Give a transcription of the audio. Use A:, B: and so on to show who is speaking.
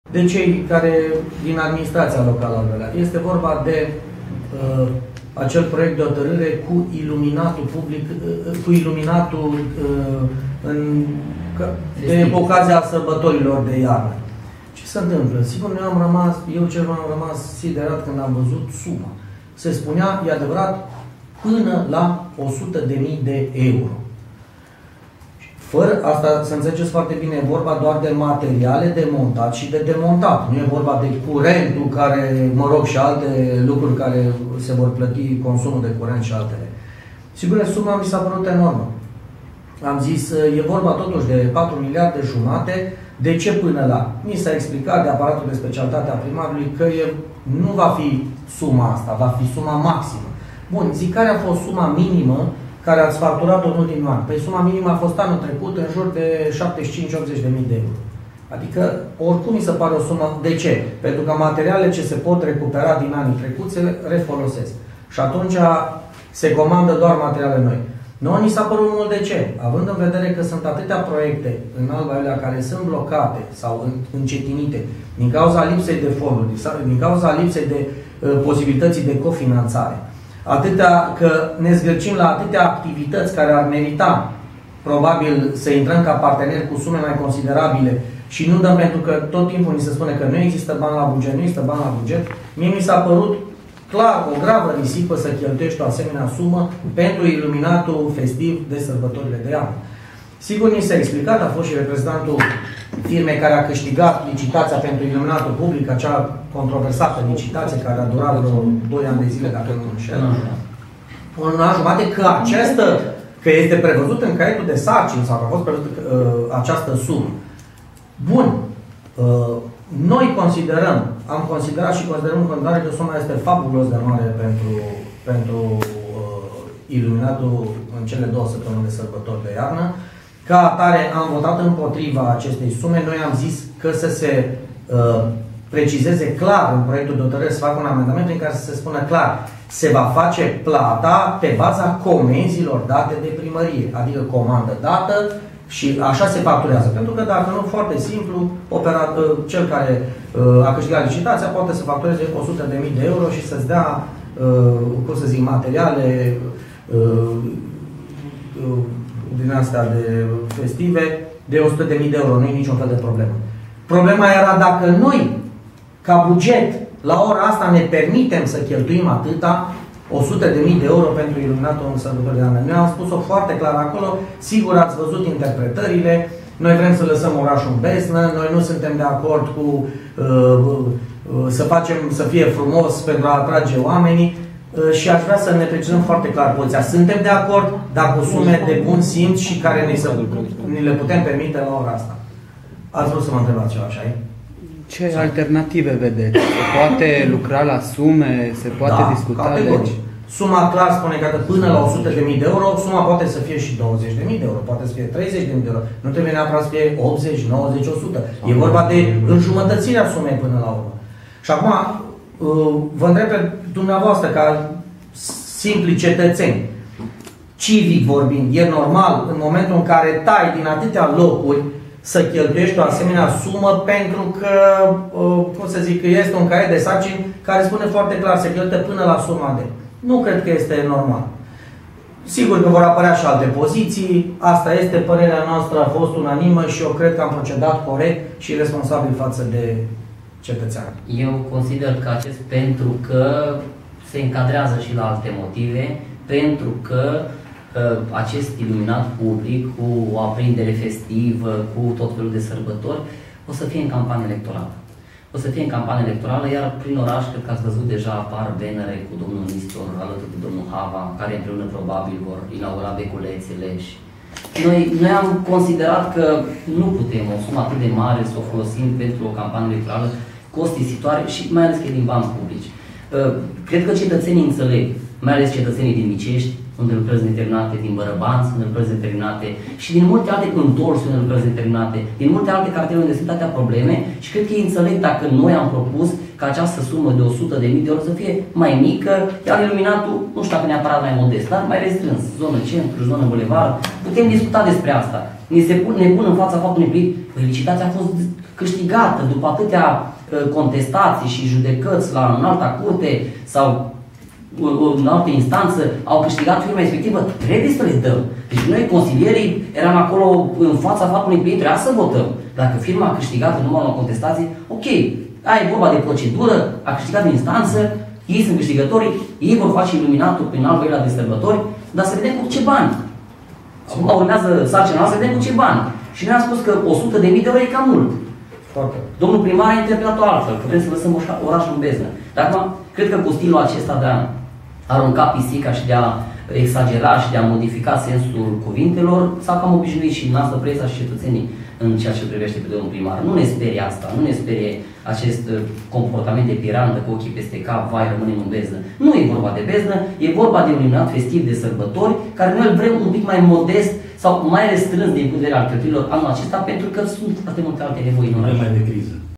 A: de cei care din administrația locală al Băleat. Este vorba de acel proiect de hotărâre cu iluminatul public, cu iluminatul de ocazia sărbătorilor de iarnă. Ce se întâmplă? Sigur, eu cel mai am rămas siderat când am văzut suma. Se spunea, e adevărat, până la 100.000 de euro. Fără asta, să înțelegeți foarte bine, e vorba doar de materiale de montat și de demontat. Nu e vorba de curentul care, mă rog, și alte lucruri care se vor plăti, consumul de curent și altele. Sigur, suma mi s-a părut enormă. Am zis, e vorba totuși de 4 miliarde jumate. De ce până la? Mi s-a explicat de aparatul de specialitate a primarului că nu va fi suma asta, va fi suma maximă. Bun, zic, care a fost suma minimă care ați facturat-o în ultimul an? Păi suma minimă a fost anul trecut în jur de 75-80 de mii de euro. Adică, oricum mi se pare o sumă. De ce? Pentru că materialele ce se pot recupera din anii trecuți se refolosesc. Și atunci se comandă doar materiale noi. Noi ni s-a părut mult. De ce? Având în vedere că sunt atâtea proiecte în Alba Iulia care sunt blocate sau încetinite din cauza lipsei de fonduri, din cauza lipsei de posibilității de cofinanțare, atâtea că ne zgârcim la atâtea activități care ar merita probabil să intrăm ca parteneri cu sume mai considerabile și nu dăm, pentru că tot timpul ni se spune că nu există bani la buget, nu există bani la buget. Mie mi s-a părut clar o gravă risipă să cheltuiești o asemenea sumă pentru iluminatul festiv de sărbătorile de iarnă. Sigur, ni s-a explicat, a fost și reprezentantul firmei care a câștigat licitația pentru iluminatul public, acea controversată licitație care a durat vreo 2 ani de zile, dacă nu mă înșel. Un an jumate, că este prevăzut în caietul de sarcini sau că a fost prevăzut această sumă. Bun. Noi am considerat și considerăm în continuare că suma este fabulos de mare pentru iluminatul în cele 2 săptămâni de sărbători de iarnă. Ca atare am votat împotriva acestei sume. Noi am zis că să se precizeze clar în proiectul de hotărâre, să facă un amendament în care să se spună clar, se va face plata pe baza comenzilor date de primărie, adică comandă dată și așa se facturează. Pentru că dacă nu, foarte simplu, cel care a câștigat licitația poate să factureze 100.000 de euro și să-ți dea, cum să zic, materiale din astea de festive de 100.000 de euro. Nu e niciun fel de problemă. Problema era dacă noi, ca buget, la ora asta ne permitem să cheltuim atâta, 100.000 de euro pentru iluminatul în sărbătorile de anul. Noi am spus-o foarte clar acolo, sigur ați văzut interpretările, noi vrem să lăsăm orașul în beznă, noi nu suntem de acord cu să fie frumos pentru a atrage oamenii și aș vrea să ne precizăm foarte clar poziția. Suntem de acord, dar cu sume de bun simț și care ni le putem permite la ora asta. Ați vrut să mă întrebați ceva, așa?
B: Ce alternative vedeți? Se poate lucra la sume? Se poate discuta?
A: Categoric. Suma clar spune că până la 100.000 de euro, suma poate să fie și 20.000 de euro, poate să fie 30.000 de euro. Nu trebuie neapărat să fie 80, 90, 100. E vorba de înjumătățirea sumei până la urmă. Și acum, vă întreb pe dumneavoastră, ca simpli cetățeni, civic vorbind, e normal în momentul în care tai din atâtea locuri să cheltuiești o asemenea sumă pentru că, cum să zic, este un caiet de sarcini care spune foarte clar, se cheltuie până la suma de. Nu cred că este normal. Sigur că vor apărea și alte poziții, asta este părerea noastră, a fost unanimă și eu cred că am procedat corect și responsabil față de cetățean.
C: Eu consider că acest pentru că se încadrează și la alte motive, pentru că acest iluminat public cu o aprindere festivă, cu tot felul de sărbători, o să fie în campanie electorală. O să fie în campanie electorală, iar prin oraș, cred că ați văzut deja apar bannere cu domnul Nistor, alături de domnul Hava, care împreună probabil vor inaugura beculețele. Și noi am considerat că nu putem o sumă atât de mare să o folosim pentru o campanie electorală costisitoare și mai ales că e din bani publici. Cred că cetățenii înțeleg, mai ales cetățenii din Micești, unde lucrări determinate, din Bărăbanți, unde lucrări determinate și din multe alte întorsuri unde lucrări determinate, din multe alte cartiere unde sunt atâtea probleme și cred că ei înțeleg dacă noi am propus ca această sumă de 100.000 de euro să fie mai mică, iar iluminatul, nu știu dacă neapărat mai modest, dar mai restrâns, zonă centru, zonă bulevard, putem discuta despre asta. Ne pun în fața faptului, licitația a fost câștigată după atâtea contestații și judecăți la înalta curte sau în altă instanță, au câștigat firma respectivă, trebuie să le dăm. Deci noi, consilierii, eram acolo în fața faptului că ei trebuia să votăm. Dacă firma a câștigat în numai la contestație, ok, aia e vorba de procedură, a câștigat în instanță, ei sunt câștigătorii, ei vor face iluminatul prin al doilea de sărbători, dar să vedem cu ce bani. Acum urmează sarcina noastră, să vedem cu ce bani. Și noi am spus că 100.000 de euro e cam mult.
A: Foarte.
C: Domnul primar a interpretat-o altfel, că vrem să lăsăm orașul în beznă. Dar acum, cred că cu stilul acesta de a arunca pisica și de a exagera și de a modifica sensul cuvintelor, s-a cam obișnuit și noastră presa și cetățenii în ceea ce privește pe domnul primar. Nu ne sperie asta, nu ne sperie acest comportament de pirandă cu ochii peste cap, vai, rămânem în beznă. Nu e vorba de beznă, e vorba de un iluminat festiv de sărbători, care noi îl vrem un pic mai modest sau mai restrâns din punct de vedere al cheltuielilor anul acesta, pentru că sunt foarte multe alte nevoi în oraș.
D: Mai de criză.